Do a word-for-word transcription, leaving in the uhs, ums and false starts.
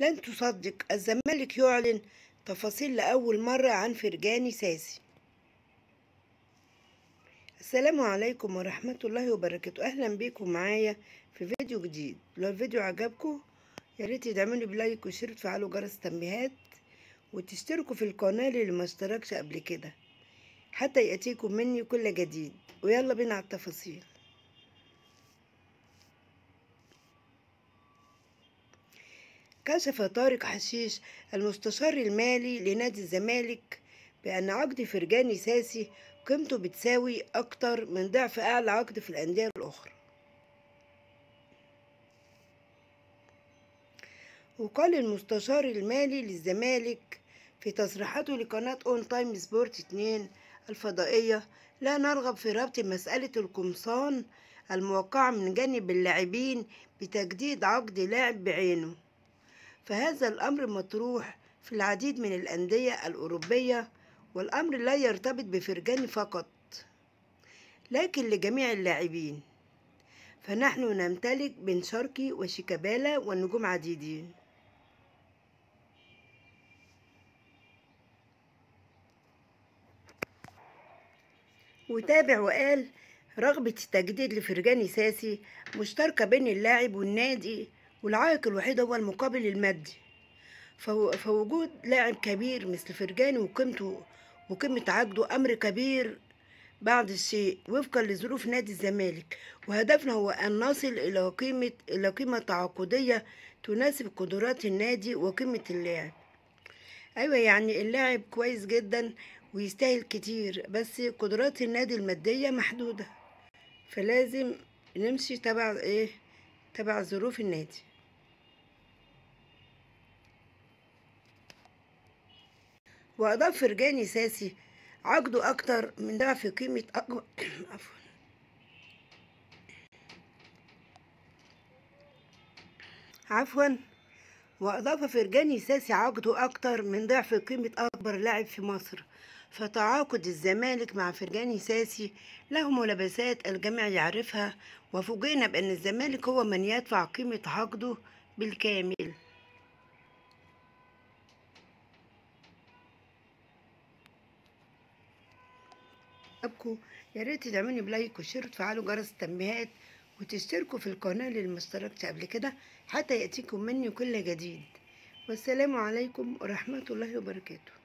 لن تصدق، الزمالك يعلن تفاصيل لأول مرة عن فرجاني ساسي. السلام عليكم ورحمة الله وبركاته. أهلا بيكم معايا في فيديو جديد. لو الفيديو عجبكم ياريت تدعموني بلايك وشير وتفعلوا جرس التنبيهات وتشتركوا في القناة اللي ما اشتركش قبل كده حتى يأتيكم مني كل جديد. ويلا بينا على التفاصيل. كشف طارق حشيش المستشار المالي لنادي الزمالك بأن عقد فرجاني ساسي قيمته بتساوي أكتر من ضعف أعلى عقد في الأندية الأخرى. وقال المستشار المالي للزمالك في تصريحاته لقناة اون تايم سبورت اتنين الفضائية: لا نرغب في ربط مسألة القمصان الموقعة من جانب اللاعبين بتجديد عقد لاعب بعينه، فهذا الأمر مطروح في العديد من الأندية الأوروبية، والأمر لا يرتبط بفرجاني فقط لكن لجميع اللاعبين، فنحن نمتلك بن شرقي وشيكابالا والنجوم عديدين. وتابع وقال: رغبة التجديد لفرجاني ساسي مشتركة بين اللاعب والنادي، والعائق الوحيد هو المقابل المادي، فوجود لاعب كبير مثل فرجاني وقيمته وقيمة عقده أمر كبير بعض الشيء وفقا لظروف نادي الزمالك، وهدفنا هو أن نصل إلى قيمة إلى قيمة تعاقدية تناسب قدرات النادي وقيمة اللاعب. أيوة، يعني اللاعب كويس جدا ويستاهل كتير، بس قدرات النادي المادية محدودة، فلازم نمشي تبع إيه تبع ظروف النادي. وأضاف فرجاني ساسي: عقده أكتر من ضعف قيمة أكبر عفوا عفوا وأضاف فرجاني ساسي عقده أكتر من ضعف قيمة أكبر لاعب في مصر، فتعاقد الزمالك مع فرجاني ساسي له ملابسات الجميع يعرفها، وفوجئنا بأن الزمالك هو من يدفع قيمة عقده بالكامل. أبكوا يا ريت تدعموني بلايك وشير وتفعلوا جرس التنبيهات وتشتركوا في القناة اللي ما اشتركتش قبل كده حتى يأتيكم مني كل جديد. والسلام عليكم ورحمة الله وبركاته.